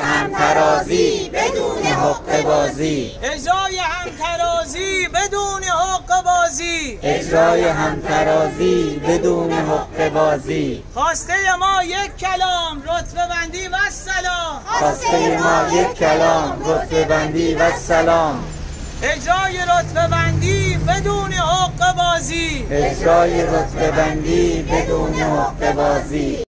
همترازی بدون حقه بازی، اجرای همترازی بدون حقه بازی، اجرای همترازی بدون حقه بازی. خواسته ما یک کلام رتبه بندی و سلام، خواسته ما یک کلام رتبه بندی و سلام، اجرای رتبه بندی بدون حقه بازی، اجرای رتبه بندی بدون حقه بازی.